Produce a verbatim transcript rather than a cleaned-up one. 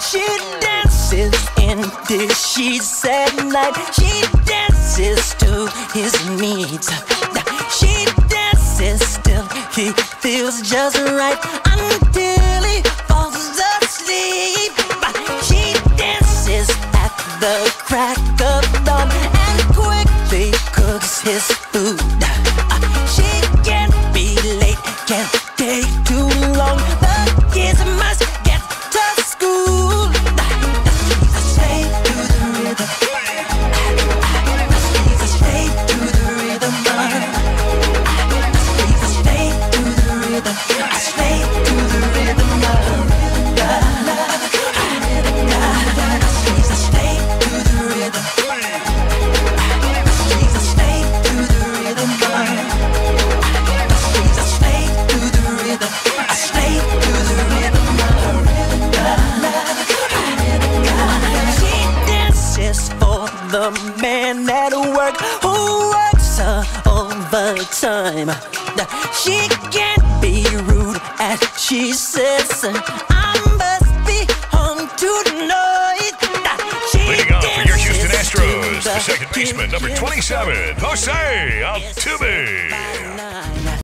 She dances in the sheets at night. She dances to his needs. She dances till he feels just right until he falls asleep. She dances at the crack of dawn and quickly cooks his food. She can't be late, can't take too long. The kids must get to school. She's a slave to the rhythm. She's a slave to the rhythm. She's a slave to the rhythm. A slave to the rhythm. She's a slave to the rhythm. She's a slave to the rhythm. She's a slave to the rhythm. A slave to the rhythm. She dances for the man at work who works uh, overtime. She can't be rude as she says, I must be home tonight. She Leading off for your Houston dances to Astros, the the second baseman, number kitchen. twenty-seven, Jose Altuve.